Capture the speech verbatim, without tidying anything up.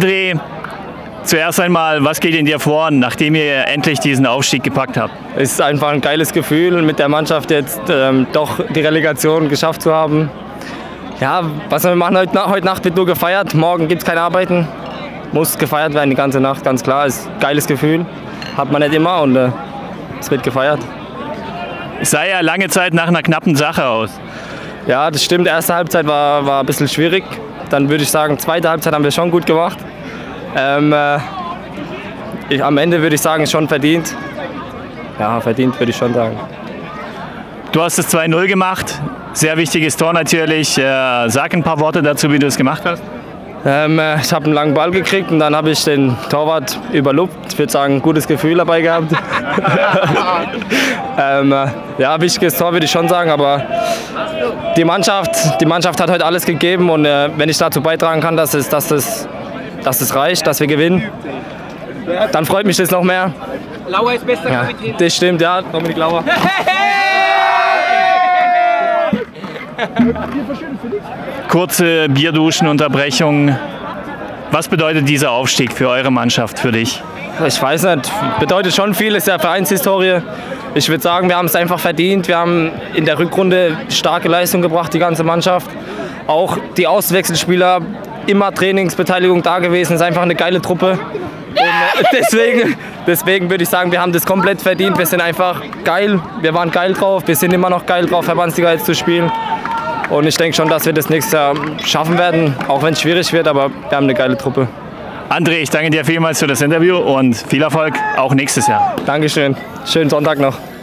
André, zuerst einmal, was geht in dir vor, nachdem ihr endlich diesen Aufstieg gepackt habt? Es ist einfach ein geiles Gefühl, mit der Mannschaft jetzt ähm, doch die Relegation geschafft zu haben. Ja, was wir machen, heute, heute Nacht wird nur gefeiert, morgen gibt es kein Arbeiten. Muss gefeiert werden die ganze Nacht, ganz klar. Ist ein geiles Gefühl, hat man nicht immer und äh, es wird gefeiert. Es sah ja lange Zeit nach einer knappen Sache aus. Ja, das stimmt. Erste Halbzeit war, war ein bisschen schwierig. Dann würde ich sagen, zweite Halbzeit haben wir schon gut gemacht. Ähm, äh, ich, am Ende würde ich sagen, schon verdient. Ja, verdient würde ich schon sagen. Du hast das zwei null gemacht. Sehr wichtiges Tor natürlich. Äh, sag ein paar Worte dazu, wie du es gemacht hast. Ähm, äh, ich habe einen langen Ball gekriegt und dann habe ich den Torwart überlupft. Ich würde sagen, ein gutes Gefühl dabei gehabt. ähm, äh, ja, wichtiges Tor würde ich schon sagen, aber die Mannschaft, die Mannschaft hat heute alles gegeben und äh, wenn ich dazu beitragen kann, dass es, dass, es, dass es reicht, dass wir gewinnen, dann freut mich das noch mehr. Lauer ist bester Ja, Kapitän. das stimmt, ja, Dominik Lauer. Kurze Bierduschenunterbrechung. Was bedeutet dieser Aufstieg für eure Mannschaft, für dich? Ich weiß nicht, bedeutet schon viel, ist ja Vereinshistorie. Ich würde sagen, wir haben es einfach verdient. Wir haben in der Rückrunde starke Leistung gebracht, die ganze Mannschaft. Auch die Auswechselspieler, immer Trainingsbeteiligung da gewesen, ist einfach eine geile Truppe. Und deswegen, deswegen würde ich sagen, wir haben das komplett verdient. Wir sind einfach geil, wir waren geil drauf, wir sind immer noch geil drauf, Verbandsliga jetzt zu spielen. Und ich denke schon, dass wir das nächstes Jahr schaffen werden, auch wenn es schwierig wird, aber wir haben eine geile Truppe. André, ich danke dir vielmals für das Interview und viel Erfolg auch nächstes Jahr. Dankeschön, schönen Sonntag noch.